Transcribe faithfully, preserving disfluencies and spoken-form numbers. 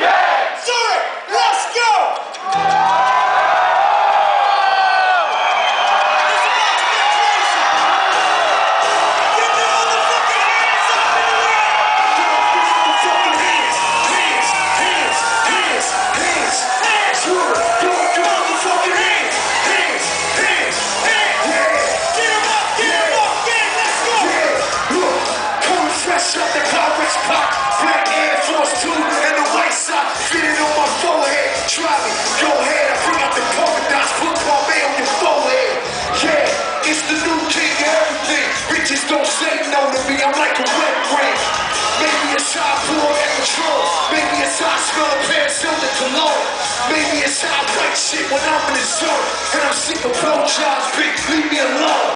Zurich, let's go! I'm like a wet ring. Maybe it's how I pour at control. Maybe it's how I smell a pair of silver cologne. Maybe it's how I write shit when I'm in the zone. And I'm sick of blowjobs, bitch, leave me alone.